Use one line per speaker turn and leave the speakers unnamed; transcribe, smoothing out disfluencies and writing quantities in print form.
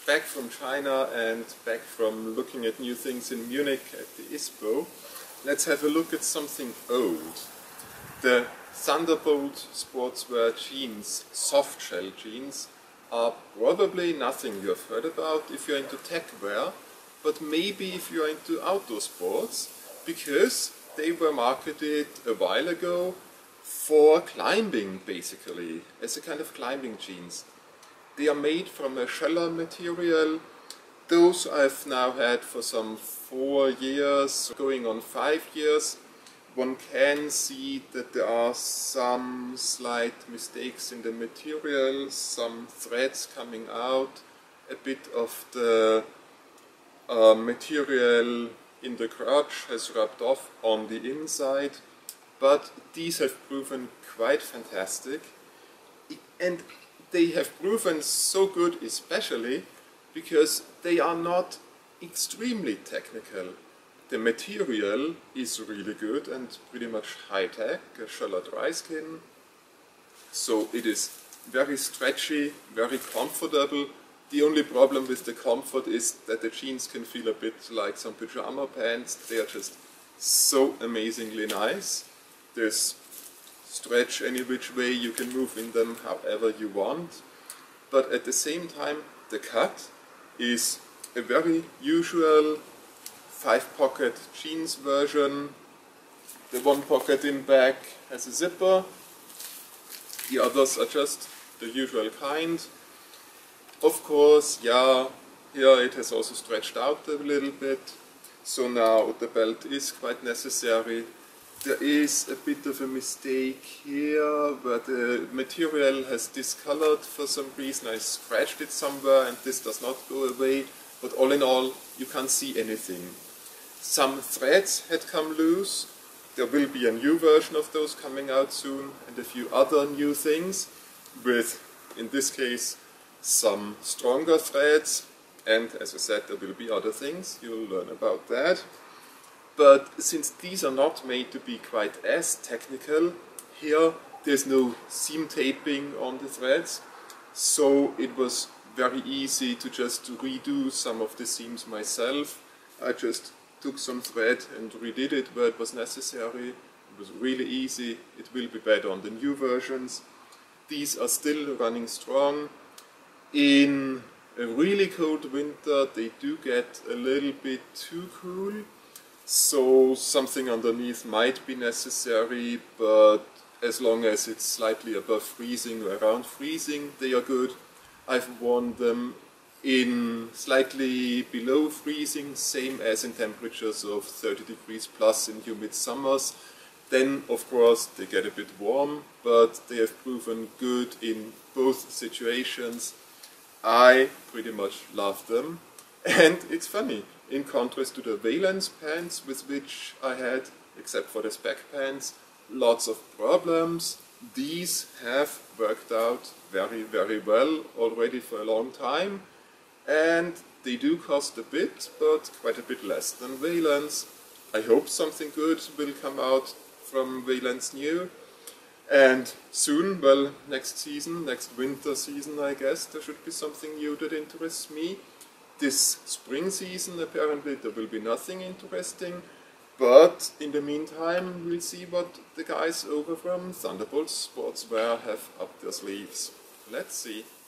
back from China and back from looking at new things in Munich at the ISPO, let's have a look at something old. The Thunderbolt sportswear jeans, soft shell jeans, are probably nothing you have heard about if you're into tech wear, but maybe if you're into outdoor sports, because they were marketed a while ago for climbing, basically, as a kind of climbing jeans. They are made from a sheller material. Those I've now had for some 4 years, going on 5 years. One can see that there are some slight mistakes in the material, some threads coming out, a bit of the material in the crotch has rubbed off on the inside, but these have proven quite fantastic, and they have proven so good especially because they are not extremely technical. The material is really good and pretty much high-tech, a sheller dry skin, so it is very stretchy, very comfortable. The only problem with the comfort is that the jeans can feel a bit like some pyjama pants. They are just so amazingly nice. There's stretch any which way, you can move in them however you want, but at the same time the cut is a very usual 5-pocket jeans version. The one pocket in back has a zipper, the others are just the usual kind. Of course, yeah, here it has also stretched out a little bit, so now the belt is quite necessary. There is a bit of a mistake here where the material has discolored for some reason. I scratched it somewhere and this does not go away, but all in all you can't see anything. Some threads had come loose. There will be a new version of those coming out soon, and a few other new things with, in this case, some stronger threads, and as I said, there will be other things, you'll learn about that. But since these are not made to be quite as technical, here there's no seam taping on the threads, so it was very easy to just redo some of the seams myself. I just took some thread and redid it where it was necessary. It was really easy. It will be better on the new versions. These are still running strong. In a really cold winter they do get a little bit too cool, so something underneath might be necessary, but as long as it's slightly above freezing or around freezing, they are good. I've worn them in slightly below freezing, same as in temperatures of 30 degrees plus in humid summers. Then, of course, they get a bit warm, but they have proven good in both situations. I pretty much love them, and it's funny, in contrast to the Valence pants with which I had, except for the spec pants, lots of problems, these have worked out very, very well already for a long time, and they do cost a bit, but quite a bit less than Valence. I hope something good will come out from Valence new. And soon, well, next season, next winter season I guess, there should be something new that interests me. This spring season apparently there will be nothing interesting, but in the meantime we'll see what the guys over from Thunderbolt Sportswear have up their sleeves. Let's see.